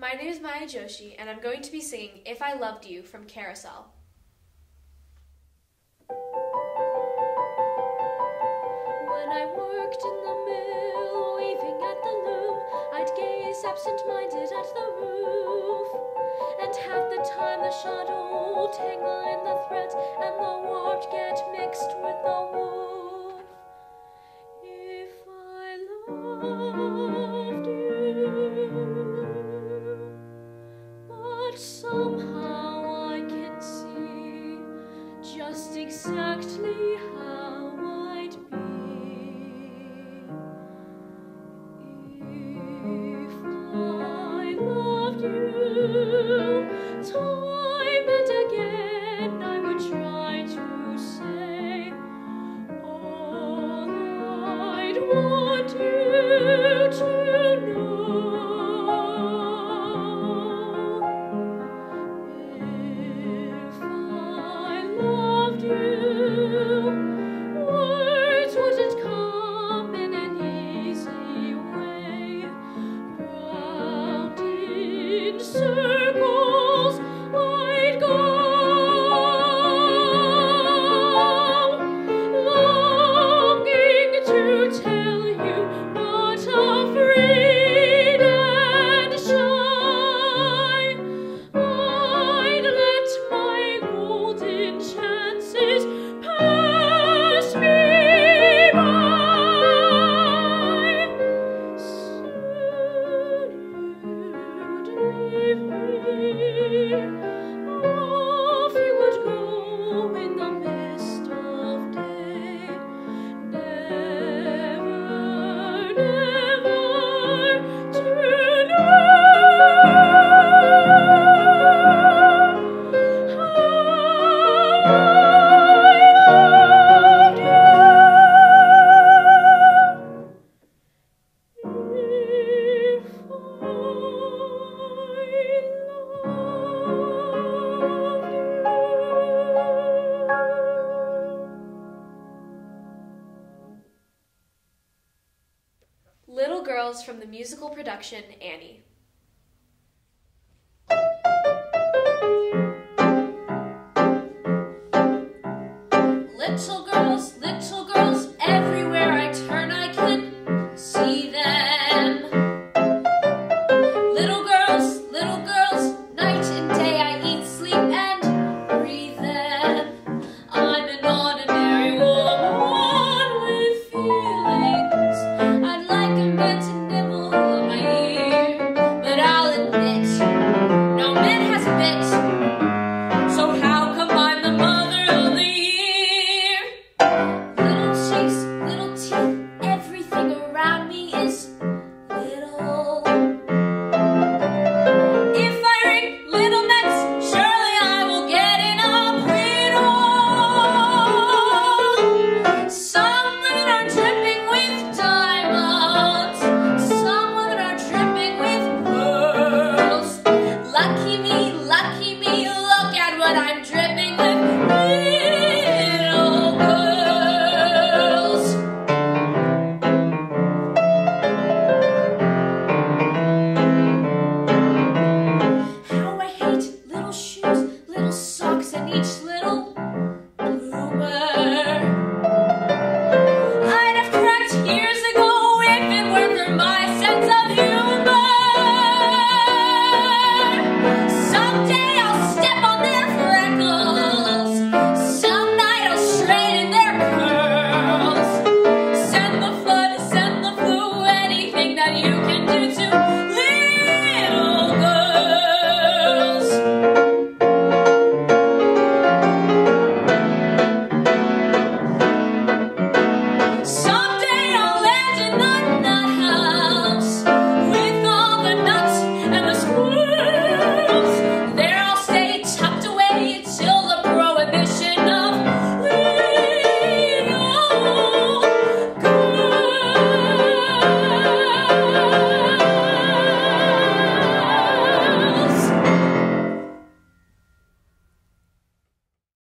My name is Joshi, and I'm going to be singing If I Loved You from Carousel. When I worked in the mill, weaving at the loom, I'd gaze absent-minded at the roof, and half the time the shuttle tangle in the threads, and the warp get mixed with the woof. If I loved you, but somehow I can see just exactly how I'd be if I loved you. Time and again I would try to say all I'd want you to know. If I loved you, words wouldn't come in an easy way. Round in circles I'd go, longing to tell you, but afraid and shy. I'd let my golden chances pass me by. Soon you'd leave me, off you would go in the mist of day. Never, never to know how I loved you. If I loved you. Little Girls from the musical production Annie.